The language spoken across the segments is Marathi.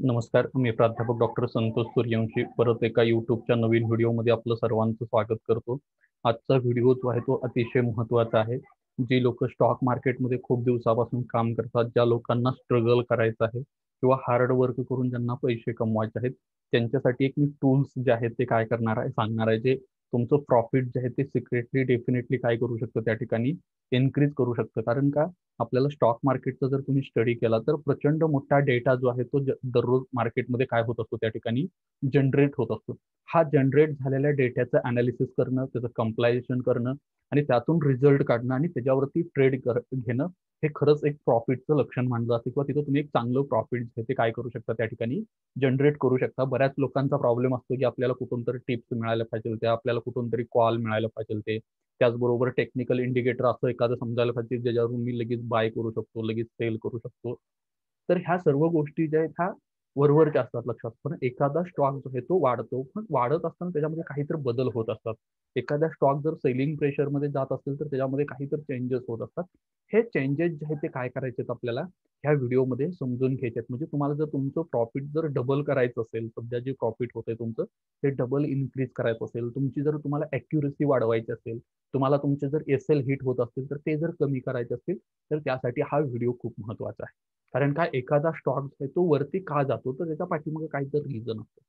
नमस्कार, मी प्राध्यापक डॉक्टर संतोष सूर्यवंशी परत एका यूट्यूबच्या नवीन व्हिडिओमध्ये आपलं सर्वांचं स्वागत करतो. आजचा व्हिडिओ जो आहे तो अतिशय महत्त्वाचा आहे. जी लोक स्टॉक मार्केटमध्ये खूप दिवसापासून काम करतात, ज्या लोकांना स्ट्रगल करायचं आहे किंवा हार्ड वर्क करून ज्यांना पैसे कमवायचे आहेत, त्यांच्यासाठी एक मी टूल्स जे आहेत ते काय करणार आहे सांगणार आहे, जे तुमचं प्रॉफिट जे आहे ते सिक्रेटली डेफिनेटली काय करू शकतं त्या ठिकाणी इन्क्रीज करू शकतं. कारण का आपल्याला स्टॉक मार्केटचा जर तुम्ही स्टडी केला तर प्रचंड मोठा डेटा जो आहे तो दररोज मार्केटमध्ये काय होत असतो त्या ठिकाणी जनरेट होत असतो. हा जनरेट झालेल्या डेटाचं अनालिसिस करणं, त्याचं कंप्लायशन करणं आणि त्यातून रिझल्ट काढणं आणि त्याच्यावरती ट्रेड घेणं हे खरंच एक प्रॉफिटचं लक्षण मानलं जातं किंवा तिथं तुम्ही एक चांगलं प्रॉफिट जे ते काय करू शकता त्या ठिकाणी जनरेट करू शकता. बऱ्याच लोकांचा प्रॉब्लेम असतो की आपल्याला कुठून तरी टिप्स मिळायला पाहिजे, ते आपल्याला कुठून तरी कॉल मिळायला पाहिजे, ते त्याचबरोबर टेक्निकल इंडिकेटर असं एखादं समजायला पाहिजे ज्याच्यावरून मी लगेच बाय करू शकतो, लगेच सेल करू शकतो. तर ह्या सर्व गोष्टी ज्या आहेत ह्या वरवरच्या असतात लक्षात. पण एखादा स्टॉक जो आहे तो वाढतो, पण वाढत असताना त्याच्यामध्ये काहीतरी बदल होत असतात. एखादा स्टॉक जर सेलिंग प्रेशरमध्ये जात असेल तर त्याच्यामध्ये काहीतरी चेंजेस होत असतात. हे चेंजेस जे आहेत ते काय करायचे आपल्याला ह्या व्हिडिओमध्ये समजून घ्यायचे आहेत. म्हणजे तुम्हाला जर तुमचं प्रॉफिट जर डबल करायचं असेल, सध्या जे प्रॉफिट होतंय तुमचं ते डबल इन्क्रीज करायचं असेल, तुमची जर तुम्हाला ॲक्युरेसी वाढवायची असेल, तुम्हाला तुमचे जर एसएल हिट होत असतील तर ते जर कमी करायचे असतील तर त्यासाठी हा व्हिडिओ खूप महत्त्वाचा आहे. कारण का एखादा स्टॉक आहे तो वरती का जातो तर त्याच्या पाठीमागे काहीतरी रिझन असतं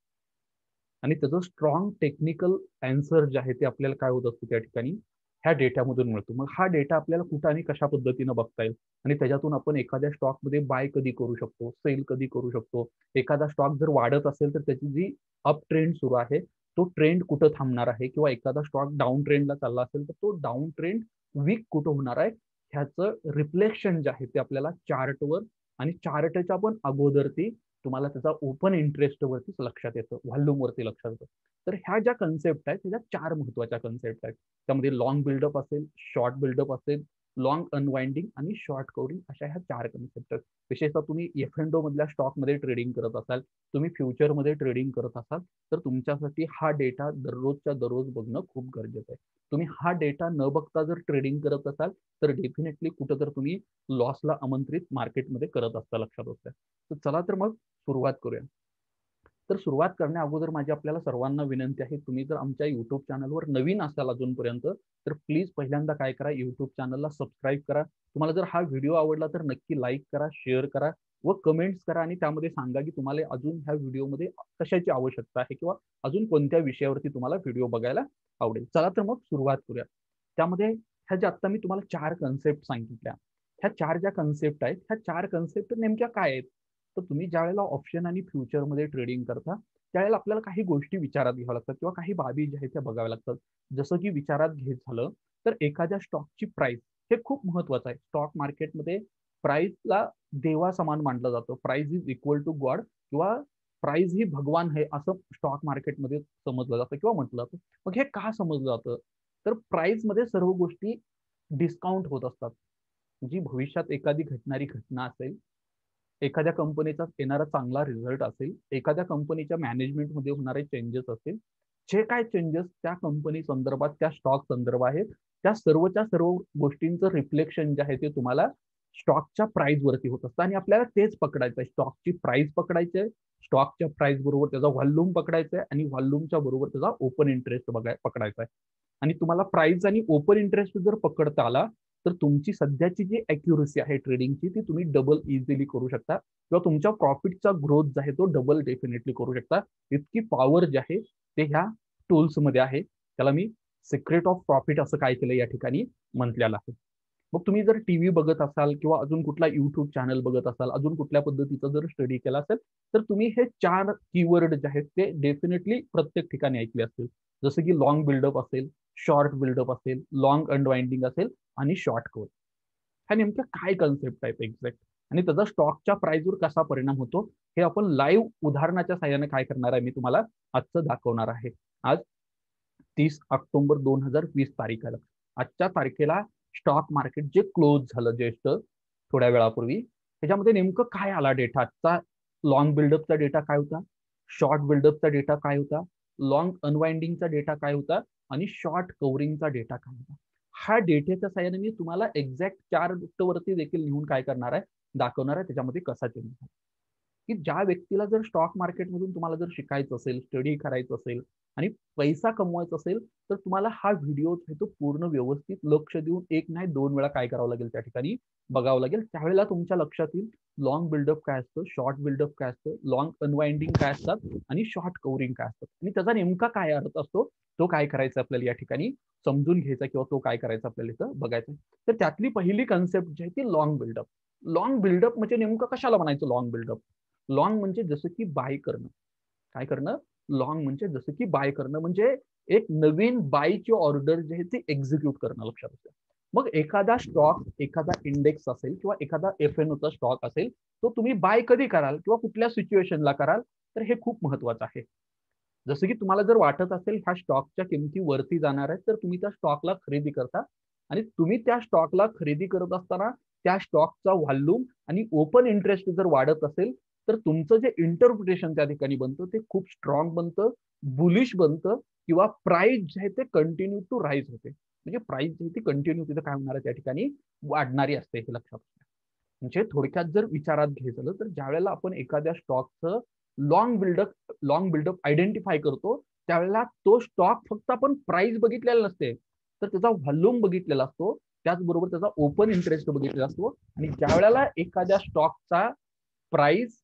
आणि त्याचं स्ट्रॉंग टेक्निकल आन्सर जे आहे ते आपल्याला काय होत असतं त्या ठिकाणी ह्या डेटामधून मिळतो. मग हा डेटा आपल्याला कुठं आणि कशा पद्धतीनं बघता येईल आणि त्याच्यातून आपण एखाद्या स्टॉकमध्ये बाय कधी करू शकतो, सेल कधी करू शकतो. एखादा स्टॉक जर वाढत असेल तर त्याची जी अप ट्रेंड सुरू आहे तो ट्रेंड कुठं थांबणार आहे किंवा एखादा स्टॉक डाऊन ट्रेंडला चालला असेल तर तो डाऊन ट्रेंड वीक कुठं होणार आहे ह्याचं रिफ्लेक्शन जे आहे ते आपल्याला चार्टवर आणि चार्टच्या पण अगोदर ती तुम्हाला त्याचा ओपन इंटरेस्ट वरतीच लक्षात येतं, व्हॉल्यूम वरती लक्षात येतं. तर ह्या ज्या कन्सेप्ट आहेत त्याच्या 4 महत्त्वाच्या कन्सेप्ट आहेत. त्यामध्ये लाँग बिल्डअप असेल, शॉर्ट बिल्डअप असेल, लाँग अनवाइंडिंग आणि शॉर्ट कव्हरिंग अशा ह्या 4 कन्सेप्ट आहेत. विशेषतः तुम्ही F&O मधल्या स्टॉकमध्ये ट्रेडिंग करत असाल, तुम्ही फ्युचरमध्ये ट्रेडिंग करत असाल, तर तुमच्यासाठी हा डेटा दररोजच्या दररोज बघणं खूप गरजेचं आहे. तुम्ही हा डेटा न बघता जर ट्रेडिंग करत असाल, तर डेफिनेटली कुठं तर तुम्ही लॉसला आमंत्रित मार्केटमध्ये करत असता लक्षात असतं. तर चला तर मग सुरुवात करूया. तर सुरुवात करण्या अगोदर माझी आपल्याला सर्वांना विनंती आहे, तुम्ही जर आमच्या YouTube चॅनलवर नवीन असाल अजूनपर्यंत, तर प्लीज पहिल्यांदा काय करा, YouTube चॅनलला सबस्क्राईब करा. तुम्हाला जर हा व्हिडिओ आवडला तर नक्की लाईक करा, शेअर करा व कमेंट्स करा आणि त्यामध्ये सांगा की तुम्हाला अजून ह्या व्हिडिओमध्ये कशाची आवश्यकता आहे किंवा अजून कोणत्या विषयावरती तुम्हाला व्हिडिओ बघायला आवडेल. चला तर मग सुरुवात करूया. त्यामध्ये ह्या ज्या आता मी तुम्हाला 4 कन्सेप्ट सांगितल्या, ह्या 4 ज्या कन्सेप्ट आहेत, ह्या 4 कन्सेप्ट नेमक्या काय आहेत? तर तुम्ही ज्यावेळेला ऑप्शन आणि फ्युचरमध्ये ट्रेडिंग करता त्यावेळेला आपल्याला काही गोष्टी विचारात घ्याव्या लागतात किंवा काही बाबी ज्या आहेत त्या बघाव्या लागतात. जसं की विचारात घेत झालं तर एखाद्या स्टॉकची प्राइस हे खूप महत्वाचं आहे. स्टॉक मार्केटमध्ये प्राइसला देवा समान मानलं जातं. Price is equal to god किंवा प्राइस ही भगवान आहे असं स्टॉक मार्केटमध्ये समजलं जातं किंवा म्हटलं जातं. मग हे का समजलं जातं? तर प्राइसमध्ये सर्व गोष्टी डिस्काउंट होत असतात. जी भविष्यात एखादी घडणारी घटना असेल, एखाद्या कंपनीचा येणारा चांगला रिझल्ट असेल, एखाद्या कंपनीच्या मॅनेजमेंटमध्ये होणारे चेंजेस असेल, जे काय चेंजेस त्या कंपनी संदर्भात, त्या स्टॉक संदर्भ आहेत, त्या सर्वच्या सर्व गोष्टींचं रिफ्लेक्शन जे आहे ते तुम्हाला स्टॉकच्या प्राइस वरती होत असतं आणि आपल्याला तेच पकडायचं आहे. स्टॉकची प्राइस पकडायची आहे, स्टॉकच्या प्राइस बरोबर त्याचा व्हॉल्यूम पकडायचा आहे आणि व्हॉल्यूमच्या बरोबर त्याचा ओपन इंटरेस्ट पकडायचा आहे. आणि तुम्हाला प्राइस आणि ओपन इंटरेस्ट जर पकडता आला तर तुमची सध्याची जी अॅक्युरसी आहे ट्रेडिंगची ती तुम्ही डबल इझिली करू शकता किंवा तुमच्या प्रॉफिटचा ग्रोथ जो आहे तो डबल डेफिनेटली करू शकता. इतकी पॉवर जी आहे ते ह्या टूल्समध्ये आहे. त्याला मी सिक्रेट ऑफ प्रॉफिट असं काय केलं या ठिकाणी म्हटलेलं आहे. मग तुम्ही जर टीव्ही बघत असाल किंवा अजून कुठला युट्यूब चॅनल बघत असाल, अजून कुठल्या पद्धतीचा जर स्टडी केला असेल तर तुम्ही हे 4 कीवर्ड जे आहेत ते डेफिनेटली प्रत्येक ठिकाणी ऐकले असतील. जसं की लॉंग बिल्डअप असेल, शॉर्ट बिल्डअप असेल, लॉंग अनवाइंडिंग असेल आणि शॉर्ट कव्हर. ह्या नेमक्या काय कन्सेप्ट आहेत एक्झॅक्ट आणि त्याचा स्टॉकच्या प्राइसवर कसा परिणाम होतो हे आपण लाईव्ह उदाहरणाच्या साहाय्याने काय करणार आहे मी तुम्हाला आजचं दाखवणार आहे. आज 30 ऑक्टोबर 2020 तारीख आहे. आजच्या तारखेला स्टॉक मार्केट जे क्लोज झालं जस्ट थोड्या वेळापूर्वी त्याच्यामध्ये नेमकं काय आला डेटा आजचा. लॉंग बिल्डअपचा डेटा काय होता, शॉर्ट बिल्डअपचा डेटा काय होता, लॉंग अनवाइंडिंगचा डेटा काय होता आणि शॉर्ट कव्हरिंगचा डेटा काय होता. हा डेटाच्या साहाय्याने मी तुम्हाला एक्झॅक्ट 4 वरती देखील लिहून काय करणार आहे दाखवणार आहे त्याच्यामध्ये कसा चेंज झाला. की ज्या व्यक्तीला जर स्टॉक मार्केटमधून तुम्हाला जर शिकायचं असेल, स्टडी करायचं असेल आणि पैसा कमवायचा असेल, तर तुम्हाला हा व्हिडिओ आहे तो पूर्ण व्यवस्थित लक्ष देऊन एक नाही 2 वेळा काय करावं लागेल त्या ठिकाणी बघावं लागेल. त्यावेळेला तुमच्या लक्षात येईल लॉंग बिल्डअप काय असतं, शॉर्ट बिल्डअप काय असतं, लॉंग अनवाइंडिंग काय असतात आणि शॉर्ट कव्हरिंग काय असतात आणि त्याचा नेमका काय अर्थ असतो, तो काय करायचा आपल्याला या ठिकाणी समजून घ्यायचा किंवा तो काय करायचा आपल्याला इथं बघायचा. तर त्यातली पहिली कन्सेप्ट जी आहे ती लॉंग बिल्डअप. लॉंग बिल्डअप म्हणजे नेमकं कशाला म्हणायचं लॉंग बिल्डअप? लॉंग म्हणजे जसं की बाय करणं. काय करणं? लॉंग म्हणजे जसं की बाय करणं म्हणजे एक नवीन बायची ऑर्डर जी आहे ती एक्झिक्यूट करणं लक्षात असतं. मग एखादा स्टॉक, एखादा इंडेक्स असेल किंवा एखादा FNOचा स्टॉक असेल, तो तुम्ही बाय कधी कराल किंवा कुठल्या सिच्युएशनला कराल, तर हे खूप महत्वाचं आहे. जसं की तुम्हाला जर वाटत असेल ह्या स्टॉकच्या किमती वरती जाणार आहेत, तर तुम्ही त्या स्टॉकला खरेदी करता आणि तुम्ही त्या स्टॉकला खरेदी करत असताना त्या स्टॉकचा व्हॉल्यूम आणि ओपन इंटरेस्ट जर वाढत असेल, तर तुमचं जे इंटरप्रिटेशन त्या ठिकाणी बनतं ते खूप स्ट्रॉंग बनतं, बुलिश बनतं किंवा प्राइस जे आहे ते कंटिन्यू टू राईज होते. म्हणजे प्राइस जी ती कंटिन्यू तिथं काय होणार आहे त्या ठिकाणी वाढणारी असते हे लक्षात असतं. म्हणजे थोडक्यात जर विचारात घ्यायचं झालं तर ज्या वेळेला आपण एखाद्या स्टॉकचं लॉंग बिल्डअप आयडेंटिफाय करतो, त्यावेळेला तो स्टॉक फक्त आपण प्राइस बघितलेला नसते, तर त्याचा व्हॉल्यूम बघितलेला असतो, त्याचबरोबर त्याचा ओपन इंटरेस्ट बघितलेला असतो आणि ज्या वेळेला एखाद्या स्टॉकचा प्राइस,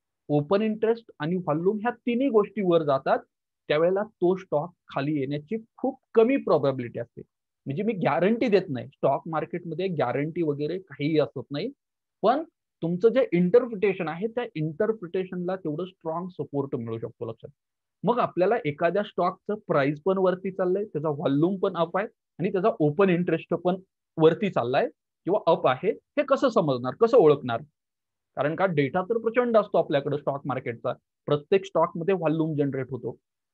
ओपन इंटरेस्ट आणि व्हॉल्यूम ह्या तिन्ही गोष्टी वर जातात, त्यावेळेला तो स्टॉक खाली येण्याची खूप कमी प्रोबॅबिलिटी असते. म्हणजे मी गॅरंटी देत नाही, स्टॉक मार्केटमध्ये गॅरंटी वगैरे काहीही असत नाही, पण तुमचं जे इंटरप्रिटेशन आहे त्या इंटरप्रिटेशनला तेवढं स्ट्रॉंग सपोर्ट मिळू शकतो लक्षात. मग आपल्याला एखाद्या स्टॉकचं प्राइस पण वरती चाललंय, त्याचा व्हॉल्यूम पण अप आहे आणि त्याचा ओपन इंटरेस्ट पण वरती चाललाय किंवा अप आहे, हे कसं समजणार, कसं ओळखणार? कारण का डेटा तर प्रचंड असतो आपल्याकडे स्टॉक मार्केटचा. प्रत्येक स्टॉकमध्ये व्हॉल्यूम जनरेट होतो.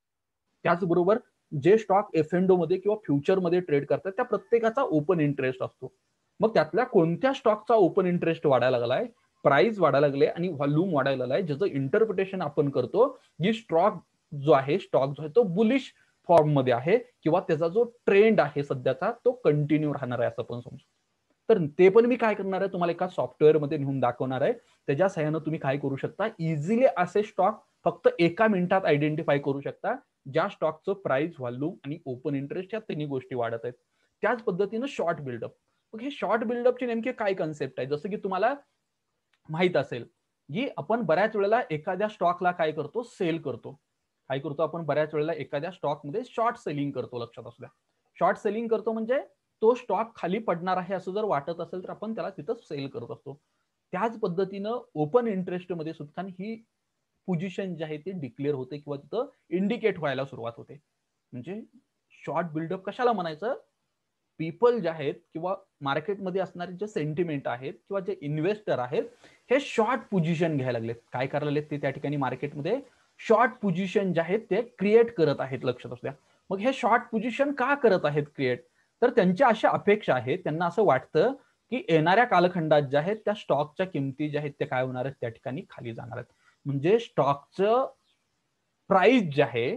त्याचबरोबर जे स्टॉक F&O मध्ये किंवा फ्युचरमध्ये ट्रेड करतात त्या प्रत्येकाचा ओपन इंटरेस्ट असतो. मग त्यातल्या कोणत्या स्टॉकचा ओपन इंटरेस्ट वाढायला लागलाय, प्राइस वाढायला लागले आणि व्हॉल्यूम वाढायला लागलाय, ज्याचं इंटरप्रिटेशन आपण करतो की स्टॉक जो आहे तो बुलिश फॉर्म मध्ये आहे किंवा त्याचा जो ट्रेंड आहे सध्याचा तो कंटिन्यू राहणार आहे असं पण समजू. तर ते पण मी काय करणार आहे तुम्हाला एका सॉफ्टवेअरमध्ये नेऊन दाखवणार आहे. त्याच्या सहाय्यानं तुम्ही काय करू शकता, इझिली असे स्टॉक फक्त एका मिनिटात आयडेंटिफाय करू शकता ज्या स्टॉकचं प्राइस, व्हॉल्यूम आणि ओपन इंटरेस्ट या तिन्ही गोष्टी वाढत आहेत. त्याच पद्धतीनं शॉर्ट बिल्डअप. मग हे शॉर्ट बिल्डअपची नेमकी काय कन्सेप्ट आहे, जसं की तुम्हाला माहित असेल की आपण बऱ्याच वेळेला एखाद्या स्टॉकला काय करतो, सेल करतो. काय करतो आपण बऱ्याच वेळेला एखाद्या स्टॉकमध्ये शॉर्ट सेलिंग करतो लक्षात असू द्या. शॉर्ट सेलिंग करतो म्हणजे तो स्टॉक खाली पडणार आहे असं जर वाटत असेल तर आपण त्याला तिथं सेल करत असतो. त्याच पद्धतीनं ओपन इंटरेस्ट मध्ये सुद्धा ही पोझिशन जी आहे ती डिक्लेअर होते किंवा तिथं इंडिकेट व्हायला सुरुवात होते. म्हणजे शॉर्ट बिल्डअप कशाला म्हणायचं, पीपल जे आहेत किंवा मार्केटमध्ये असणारे जे सेंटिमेंट आहेत किंवा जे इन्व्हेस्टर आहेत हे शॉर्ट पोझिशन घ्यायला लागलेत. काय करायला लागलेत ते त्या ठिकाणी मार्केटमध्ये शॉर्ट पोझिशन जे आहेत ते क्रिएट करत आहेत लक्षात असू द्या. मग हे शॉर्ट पोझिशन का करत आहेत क्रिएट, तर त्यांच्या अशा अपेक्षा आहेत, त्यांना असं वाटतं की येणाऱ्या कालखंडात ज्या आहेत त्या स्टॉकच्या किमती ज्या आहेत त्या काय होणार आहेत त्या ठिकाणी खाली जाणार आहेत. म्हणजे स्टॉकचं प्राइस जे आहे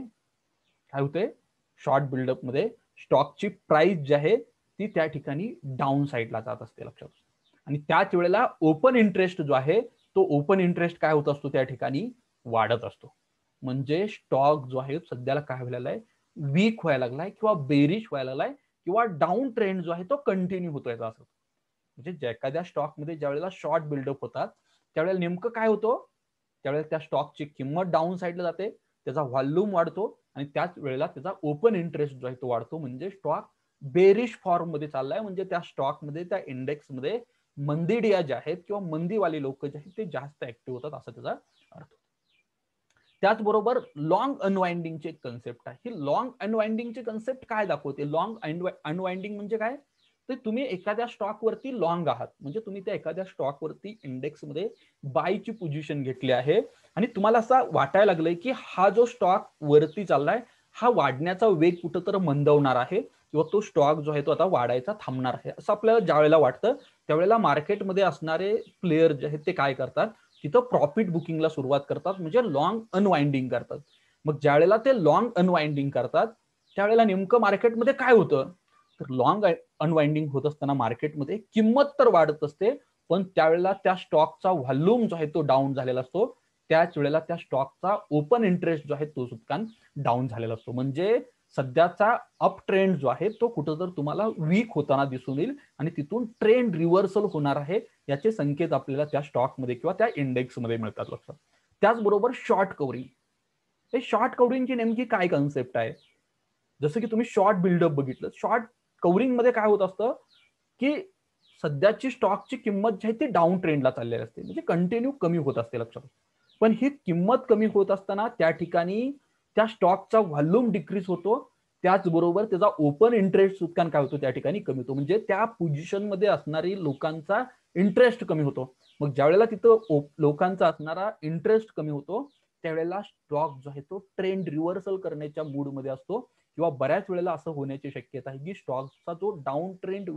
काय होते शॉर्ट बिल्डअप मध्ये स्टॉकची प्राइस जी आहे ती त्या ठिकाणी डाऊन साईडला जात असते लक्षात. आणि त्याच वेळेला ओपन इंटरेस्ट जो आहे तो ओपन इंटरेस्ट काय होत असतो त्या ठिकाणी वाढत असतो. म्हणजे स्टॉक जो आहे सध्याला काय व्हायला आहे, वीक व्हायला लागलाय किंवा बेरिश व्हायला लागलाय किंवा डाऊन ट्रेंड जो आहे तो कंटिन्यू होतोय असं. म्हणजे एखाद्या स्टॉकमध्ये ज्या वेळेला शॉर्ट बिल्डअप होतात त्यावेळेला नेमकं काय होतं, त्यावेळेला त्या स्टॉकची किंमत डाऊन साईडला जाते, त्याचा व्हॉल्यूम वाढतो आणि त्याच वेळेला त्याचा ओपन इंटरेस्ट जो आहे तो वाढतो. म्हणजे स्टॉक बेरिश फॉर्म मध्ये चाललाय, म्हणजे त्या स्टॉकमध्ये त्या इंडेक्समध्ये मंदीडिया ज्या आहेत किंवा मंदीवाले लोक जे आहेत ते जास्त ऍक्टिव्ह होतात असा त्याचा अर्थ. त्याचबरोबर लॉंग अनवाइंडिंगची एक कन्सेप्ट आहे. ही लॉंग अनवाइंडिंगची कन्सेप्ट काय दाखवते, लॉंग अनवाइंडिंग म्हणजे काय, तर तुम्ही एखाद्या स्टॉकवरती लॉंग आहात, म्हणजे तुम्ही त्या एखाद्या स्टॉकवरती इंडेक्समध्ये बायची पोझिशन घेतली आहे आणि तुम्हाला असं वाटायला लागलंय की हा जो स्टॉक वरती चाललाय हा वाढण्याचा वेग कुठं तर मंदवणार आहे किंवा तो स्टॉक जो आहे तो आता वाढायचा थांबणार आहे असं आपल्याला ज्या वेळेला वाटतं, त्यावेळेला मार्केटमध्ये असणारे प्लेयर जे आहेत ते काय करतात, तिथं प्रॉफिट बुकिंगला सुरुवात करतात, म्हणजे लॉंग अनवाइंडिंग करतात. मग ज्या वेळेला ते लॉंग अनवाइंडिंग करतात त्यावेळेला नेमकं मार्केटमध्ये काय होतं, तर लॉंग अनवाइंडिंग होत असताना मार्केटमध्ये किंमत तर वाढत असते, पण त्यावेळेला त्या स्टॉकचा व्हॉल्यूम जो आहे तो डाऊन झालेला असतो. त्याच वेळेला त्या स्टॉकचा ओपन इंटरेस्ट जो आहे तो सुद्धा डाऊन झालेला असतो. म्हणजे सध्याचा अप ट्रेंड जो आहे तो कुठं तर तुम्हाला वीक होताना दिसून येईल आणि तिथून ट्रेंड रिव्हर्सल होणार आहे याचे संकेत आपल्याला त्या स्टॉकमध्ये किंवा त्या इंडेक्समध्ये मिळतात. लक्षात. त्याचबरोबर शॉर्ट कव्हरिंग, हे शॉर्ट कव्हरिंगची नेमकी काय कन्सेप्ट आहे? जसं की तुम्ही शॉर्ट बिल्डअप बघितलं, शॉर्ट कव्हरिंग मध्ये काय होत असतं की सध्याची स्टॉकची किंमत जी आहे ती डाऊन ट्रेंडला चाललेली असते, म्हणजे कंटिन्यू कमी होत असते. लक्षात. पण ही किंमत कमी होत असताना त्या ठिकाणी त्या स्टॉकचा व्हॉल्यूम डिक्रीज होतो, त्याचबरोबर त्याचा ओपन इंटरेस्ट सुद्धा काय होतो त्या ठिकाणी कमी होतो, म्हणजे त्या पोझिशन मध्ये असणारी लोकांचा इंटरेस्ट कमी होतो. मग ज्या वेळेला तिथं लोकांचा असणारा इंटरेस्ट कमी होतो त्यावेळेला स्टॉक जो आहे तो ट्रेंड रिव्हर्सल करण्याच्या मूड मध्ये असतो, किंवा बऱ्याच वेळेला असं होण्याची शक्यता आहे की स्टॉकचा जो डाऊन ट्रेंड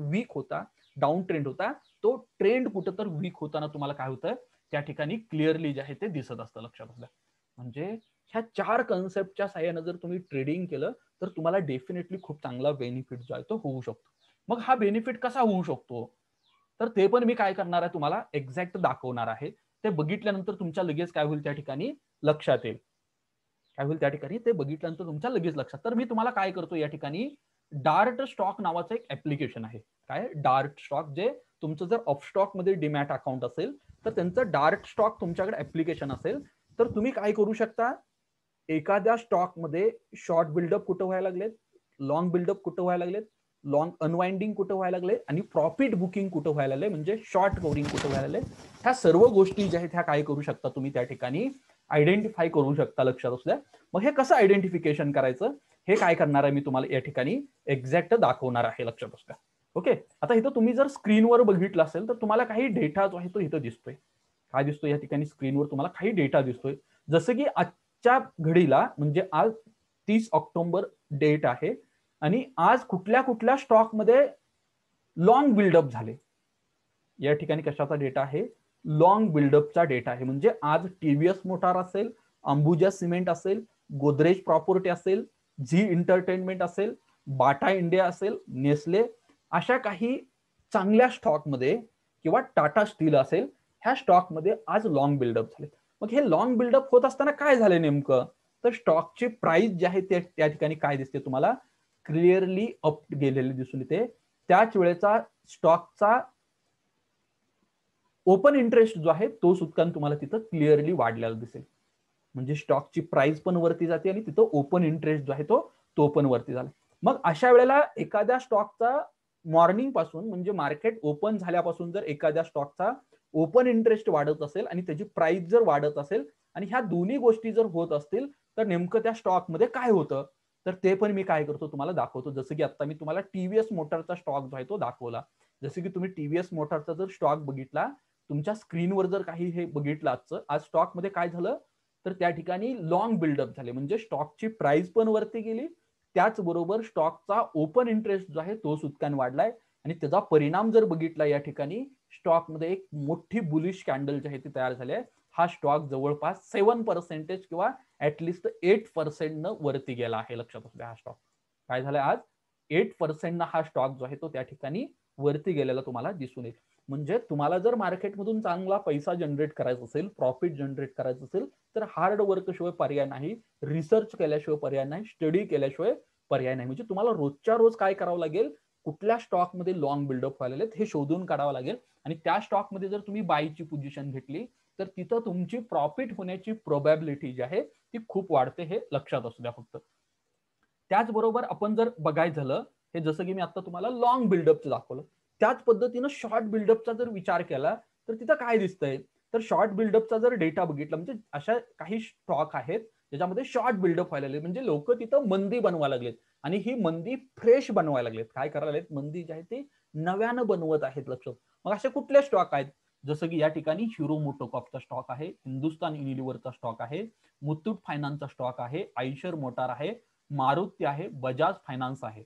होता तो ट्रेंड कुठं तर वीक होताना तुम्हाला काय होतं त्या ठिकाणी क्लिअरली जे आहे ते दिसत असतं. लक्षात असलं. म्हणजे ह्या 4 कन्सेप्टच्या साह्याने जर तुम्ही ट्रेडिंग केलं तर तुम्हाला डेफिनेटली खूप चांगला बेनिफिट जो आहे तो होऊ शकतो. मग हा बेनिफिट कसा होऊ शकतो तर ते पण मी काय करणार आहे तुम्हाला एक्झॅक्ट दाखवणार आहे. ते बघितल्यानंतर तुमच्या लगेच काय होईल त्या ठिकाणी लक्षात येईल. काय होईल त्या ठिकाणी ते बघितल्यानंतर तुमच्या लगेच लक्षात. तर मी तुम्हाला काय करतो या ठिकाणी, डार्ट स्टॉक नावाचं एक ऍप्लिकेशन आहे. काय डार्ट स्टॉक, जे तुमचं जर अपस्टॉक मध्ये डीमॅट अकाउंट असेल तर त्यांचं डार्ट स्टॉक तुमच्याकडे ऍप्लिकेशन असेल तर तुम्ही काय करू शकता, एखाद्या स्टॉक मध्ये शॉर्ट बिल्डअप कुठं व्हायला लागलेत, लॉंग बिल्डअप कुठं व्हायला लागलेत, लॉंग अनवाइंडिंग कुठं व्हायला लागले आणि प्रॉफिट बुकिंग कुठं व्हायला लागले, म्हणजे शॉर्ट कव्हरिंग कुठं व्हायला लागले, ह्या सर्व गोष्टी ज्या आहेत ह्या काय करू शकता तुम्ही त्या ठिकाणी आयडेंटिफाय करू शकता. लक्षात असल्या. मग हे कसं आयडेंटिफिकेशन करायचं हे काय करणार आहे मी तुम्हाला या ठिकाणी एक्झॅक्ट दाखवणार आहे. लक्षात असल्या. ओके. आता इथं तुम्ही जर स्क्रीनवर बघितलं असेल तर तुम्हाला काही डेटा जो आहे तो इथं दिसतोय. काय दिसतोय या ठिकाणी स्क्रीनवर तुम्हाला काही डेटा दिसतोय, जसं की आजच्या घडीला म्हणजे आज 30 ऑक्टोबर डेट आहे आणि आज कुठल्या कुठल्या स्टॉक मध्ये लॉंग बिल्डअप झाले. या ठिकाणी कशाचा डेटा आहे, लॉंग बिल्डअपचा डेटा आहे. म्हणजे आज टीव्हीएस मोटार असेल, अंबुजा सिमेंट असेल, गोदरेज प्रॉपर्टी असेल, झी एंटरटेनमेंट असेल, बाटा इंडिया असेल, नेस्ले, अशा काही चांगल्या स्टॉकमध्ये किंवा टाटा स्टील असेल, ह्या स्टॉकमध्ये आज लॉंग बिल्डअप झाले. मग हे लॉंग बिल्डअप होत असताना काय झाले नेमकं, तर स्टॉकची प्राइस जी आहे त्या ठिकाणी काय दिसते तुम्हाला, क्लिअरली अप गेलेली दिसून येते. त्याच वेळेचा स्टॉकचा ओपन इंटरेस्ट जो आहे तो सुद्धा तुम्हाला तिथं क्लिअरली वाढलेला दिसेल. म्हणजे स्टॉकची प्राइस पण वरती जाते आणि तिथं ओपन इंटरेस्ट जो आहे तो पण वरती झाला. मग अशा वेळेला एखाद्या स्टॉकचा मॉर्निंग पासून म्हणजे मार्केट ओपन झाल्यापासून जर एखाद्या स्टॉकचा ओपन इंटरेस्ट वाढत असेल आणि त्याची प्राइस जर वाढत असेल आणि ह्या दोन्ही गोष्टी जर होत असतील तर नेमकं त्या स्टॉकमध्ये काय होतं तर ते पण मी काय करतो तुम्हाला दाखवतो. जसं की आता मी तुम्हाला टीव्हीएस मोटरचा स्टॉक जो आहे तो दाखवला. जसं की तुम्ही टीव्हीएस मोटरचा जर स्टॉक बघितला, तुमच्या स्क्रीनवर जर काही हे बघितलं आजचं, आज स्टॉक मध्ये काय झालं तर त्या ठिकाणी लॉंग बिल्डअप झाले. म्हणजे स्टॉकची प्राइस पण वरती गेली, त्याचबरोबर स्टॉकचा ओपन इंटरेस्ट जो आहे तो सुद्धा वाढलाय आणि त्याचा परिणाम जर बघितला या ठिकाणी स्टॉकमध्ये एक मोठी बुलिश कॅन्डल जी आहे ती तयार झाली आहे. हा स्टॉक जवळपास 7% किंवा ऍटलिस्ट 8% न वरती गेला आहे. लक्षात असू द्या. हा स्टॉक काय झालाय आज 8% ना हा स्टॉक जो आहे तो त्या ठिकाणी वरती गेलेला तुम्हाला दिसून येईल. म्हणजे तुम्हाला जर मार्केटमधून चांगला पैसा जनरेट करायचा असेल, प्रॉफिट जनरेट करायचं असेल तर हार्ड वर्कशिवाय पर्याय नाही, रिसर्च केल्याशिवाय पर्याय नाही, स्टडी केल्याशिवाय पर्याय नाही. म्हणजे तुम्हाला रोजच्या रोज काय करावं लागेल, कुठल्या स्टॉकमध्ये लॉंग बिल्डअप व्हायला हे शोधून काढावं लागेल आणि त्या स्टॉकमध्ये जर तुम्ही बायची पोझिशन घेतली तर तिथं तुमची प्रॉफिट होण्याची प्रोबॅबिलिटी जी आहे ती खूप वाढते. हे लक्षात असू द्या फक्त. त्याचबरोबर आपण जर बघायचं झालं, हे जसं की मी आता तुम्हाला लॉंग बिल्डअपचं दाखवलं, त्याच पद्धतीनं शॉर्ट बिल्डअपचा जर विचार केला तर तिथं काय दिसतंय तर शॉर्ट बिल्डअपचा जर डेटा बघितला म्हणजे अशा काही स्टॉक आहेत ज्याच्यामध्ये शॉर्ट बिल्डअप व्हायला लागले, म्हणजे लोक तिथं मंदी बनवायला लागलेत आणि ही मंदी फ्रेश बनवायला लागलेत. काय करायला लागलेत, मंदी जी आहे ती नव्यानं बनवत आहेत. लक्षात. मग असे कुठले स्टॉक आहेत, जसं की या ठिकाणी हिरो मोटोकॉर्पचा स्टॉक आहे, हिंदुस्तान युनिलिव्हरचा स्टॉक आहे, मुथूट फायनान्सचा स्टॉक आहे, आयशर मोटार आहे, मारुती आहे, बजाज फायनान्स आहे.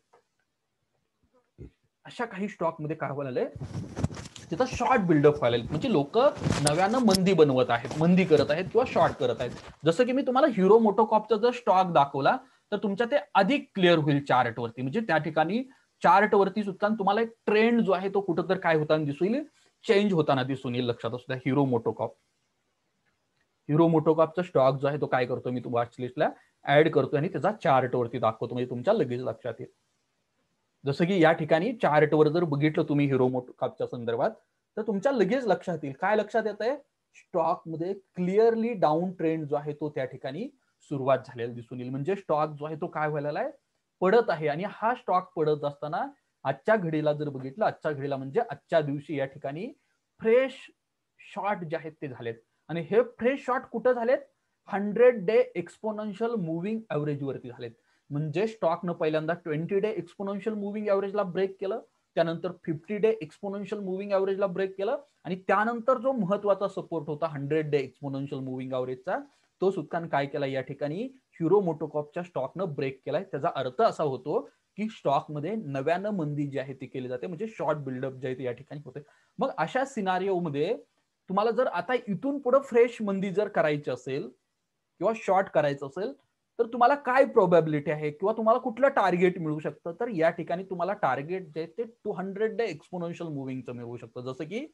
अशा काही स्टॉक मध्ये काय व्हायला तिथं शॉर्ट बिल्डअप व्हायला, म्हणजे लोक नव्यानं मंदी बनवत आहेत, मंदी करत आहेत किंवा शॉर्ट करत आहेत. जसं की मी तुम्हाला हिरो मोटोकॉर्पचा जर स्टॉक दाखवला तर तुमच्या ते अधिक क्लिअर होईल चार्ट वरती. म्हणजे त्या ठिकाणी चार्ट वरती सुद्धा तुम्हाला एक ट्रेंड जो आहे तो कुठं तर काय होताना दिसून येईल, चेंज होताना दिसून येईल. लक्षात असू द्या. हिरो मोटोकॉर्प हिरो मोटोकॉर्पचा स्टॉक जो आहे तो काय करतो, मी तुम्हाला वॉच लिस्टला ऍड करतो आणि त्याचा चार्ट वरती दाखवतो, म्हणजे तुमच्या लगेच लक्षात येईल. जसं की या ठिकाणी चार्टवर जर बघितलं तुम्ही हिरो मोटोकॉर्पच्या संदर्भात, तर तुमच्या लगेच लक्षात येईल. काय लक्षात येत आहे? स्टॉक मध्ये क्लिअरली डाऊन ट्रेंड जो आहे तो त्या ठिकाणी सुरुवात झालेला दिसून येईल. म्हणजे स्टॉक जो आहे तो काय व्हायला आहे, पडत आहे. आणि हा स्टॉक पडत असताना आजच्या घडीला जर बघितलं, आजच्या घडीला म्हणजे आजच्या दिवशी या ठिकाणी फ्रेश शॉर्ट जे आहेत ते झालेत. आणि हे फ्रेश शॉर्ट कुठं झालेत? 100 डे एक्सपोनेन्शियल मुव्हिंग ऍव्हरेज वरती झालेत. म्हणजे स्टॉकनं पहिल्यांदा 20 डे एक्सपोनेन्शियल मुव्हिंग ऍव्हरेजला ब्रेक केलं, त्यानंतर 50 डे एक्सपोनेन्शियल मुव्हिंग ऍव्हरेजला ब्रेक केलं, आणि त्यानंतर जो महत्वाचा सपोर्ट होता 100 डे एक्सपोनेन्शियल मुव्हिंग ऍव्हरेजचा, तो सुद्धा काय केला या ठिकाणी हिरो मोटोकॉर्पच्या स्टॉकनं ब्रेक केलाय. त्याचा अर्थ असा होतो की स्टॉकमध्ये नव्यानं मंदी जी आहे ती केली जाते, म्हणजे शॉर्ट बिल्डअप जे आहे ते या ठिकाणी होते. मग अशा सिनारिओमध्ये तुम्हाला जर आता इथून पुढे फ्रेश मंदी जर करायची असेल किंवा शॉर्ट करायचं असेल, तर तुम्हाला काय प्रोबॅबिलिटी आहे किंवा तुम्हाला कुठलं टार्गेट मिळू शकतं? तर या ठिकाणी तुम्हाला टार्गेट जे ते 200 डे एक्सपोनेन्शियल मुव्हिंगचं मिळू शकतं. जसं की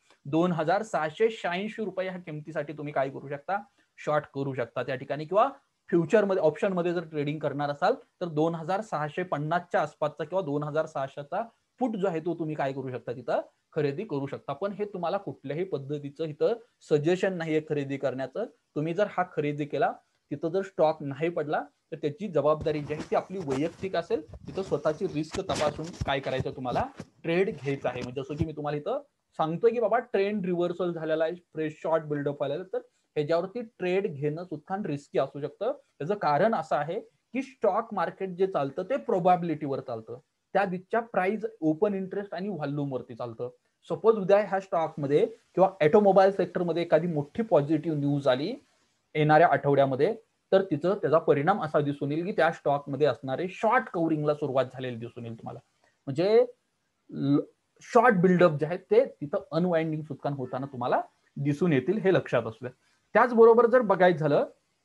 2686 रुपये ह्या किमतीसाठी तुम्ही काय करू शकता? शॉर्ट करू शकता त्या ठिकाणी. किंवा फ्युचरमध्ये ऑप्शन मध्ये जर ट्रेडिंग करणार असाल तर 2650च्या आसपासचा किंवा 2600चा फुट जो आहे तो तुम्ही काय करू शकता, तिथं खरेदी करू शकता. पण हे तुम्हाला कुठल्याही पद्धतीचं इथं सजेशन नाहीये खरेदी करण्याचं. तुम्ही जर हा खरेदी केला, तिथं जर स्टॉक नाही पडला तर त्याची जबाबदारी जी आहे ती आपली वैयक्तिक असेल. तिथं स्वतःची रिस्क तपासून काय करायचं, तुम्हाला ट्रेड घ्यायचा आहे. म्हणजे जसं की मी तुम्हाला इथं सांगतोय की बाबा ट्रेंड रिव्हर्सल झालेला आहे, फ्रेश शॉर्ट बिल्डअप आलेला, तर ह्याच्यावरती ट्रेड घेणं सुद्धा रिस्की असू शकतं. त्याचं कारण असं आहे की स्टॉक मार्केट जे चालतं ते प्रोबॅबिलिटीवर चालतं, त्या दिवसच्या प्राइस, ओपन इंटरेस्ट आणि व्हॉल्यूम वरती चालतं. सपोज उद्या ह्या स्टॉकमध्ये किंवा ऑटोमोबाईल सेक्टरमध्ये एखादी मोठी पॉझिटिव्ह न्यूज आली येणाऱ्या आठवड्यामध्ये, तर तिचं त्याचा परिणाम असा दिसून येईल की त्या स्टॉकमध्ये असणारे शॉर्ट कव्हरिंगला सुरुवात झालेली दिसून येईल तुम्हाला. म्हणजे शॉर्ट बिल्डअप जे आहेत ते तिथं अनवाइंडिंग सुद्धा होताना तुम्हाला दिसून येतील, हे लक्षात असू द्या. त्याचबरोबर जर बघायचं झालं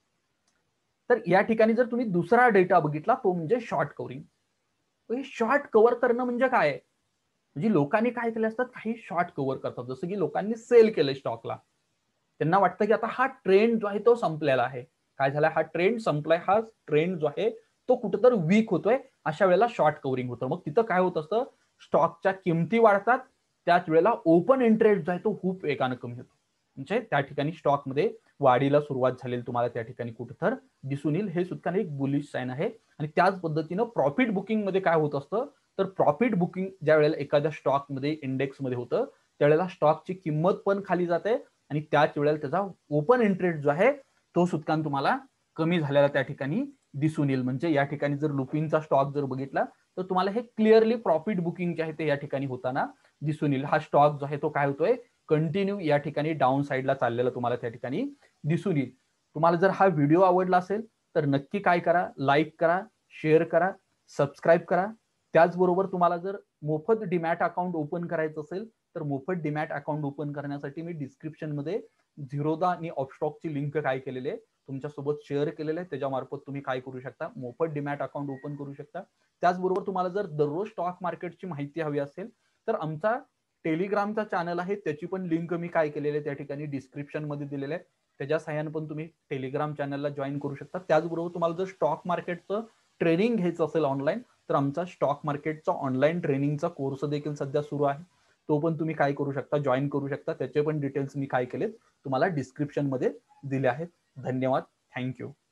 तर या ठिकाणी जर तुम्ही दुसरा डेटा बघितला तो म्हणजे शॉर्ट कव्हरिंग. हे शॉर्ट कव्हर करणं म्हणजे काय? म्हणजे लोकांनी काय केलं असतात, काही शॉर्ट कव्हर करतात. जसं की लोकांनी सेल केलंय स्टॉकला, त्यांना वाटतं की आता हा ट्रेंड जो आहे तो संपलेला आहे. काय झालाय, हा ट्रेंड संपलाय, हा ट्रेंड जो आहे तो कुठेतरी वीक होतोय, अशा वेळेला शॉर्ट कव्हरिंग होतं. मग तिथं काय होत असतं, स्टॉकच्या किमती वाढतात, त्याच वेळेला ओपन इंटरेस्ट जो आहे तो खूप वेगानं कमी होतो. म्हणजे त्या ठिकाणी स्टॉकमध्ये वाढीला सुरुवात झालेली तुम्हाला त्या ठिकाणी कुठेतर दिसून येईल. हे सुद्धा एक बुलिश साइन आहे. आणि त्याच पद्धतीनं प्रॉफिट बुकिंग मध्ये काय होत असतं, तर प्रॉफिट बुकिंग ज्या वेळेला एखाद्या स्टॉकमध्ये इंडेक्समध्ये होतं, त्यावेळेला स्टॉकची किंमत पण खाली जाते आणि त्याच वेळेला त्याचा ओपन इंटरेस्ट जो आहे तो सुद्धा तुम्हाला कमी झालेला त्या ठिकाणी दिसून येईल. म्हणजे या ठिकाणी जर लुपिनचा स्टॉक जर बघितला तर तुम्हाला हे क्लिअरली प्रॉफिट बुकिंग जे आहे ते या ठिकाणी होताना दिसून येईल. हा स्टॉक जो आहे तो काय होतोय, कंटिन्यू या ठिकाणी डाऊन साईडला चाललेला तुम्हाला त्या ठिकाणी दिसून येईल. तुम्हाला जर हा व्हिडिओ आवडला असेल तर नक्की काय करा, लाईक करा, शेअर करा, सबस्क्राईब करा. त्याचबरोबर तुम्हाला जर मोफत डीमॅट अकाउंट ओपन करायचं असेल तर मोफत डीमॅट अकाउंट ओपन करण्यासाठी मी डिस्क्रिप्शन मध्ये झिरोदा आणि ऑपस्टॉकची लिंक काय केलेली आहे तुमच्यासोबत शेअर केलेलं आहे. त्याच्यामार्फत तुम्ही काय करू शकता, मोफत डीमॅट अकाउंट ओपन करू शकता. त्याचबरोबर तुम्हाला जर दररोज स्टॉक मार्केटची माहिती हवी असेल तर आमचा टेलिग्रामचा चॅनल आहे, त्याची पण लिंक मी काय केलेली आहे त्या ठिकाणी डिस्क्रिप्शन मध्ये दिलेलं आहे. त्याच्या सहाय्याने पण तुम्ही टेलिग्राम चॅनलला जॉईन करू शकता. त्याचबरोबर तुम्हाला जर स्टॉक मार्केटचं ट्रेनिंग घ्यायचं असेल ऑनलाईन, तर आमचा स्टॉक मार्केटचा ऑनलाईन ट्रेनिंगचा कोर्स देखील सध्या सुरू आहे. तो पण तुम्ही काय करू शकता, जॉईन करू शकता. त्याचे पण डिटेल्स मी काय केलेत तुम्हाला डिस्क्रिप्शन मध्ये दिले आहेत. धन्यवाद. थँक्यू.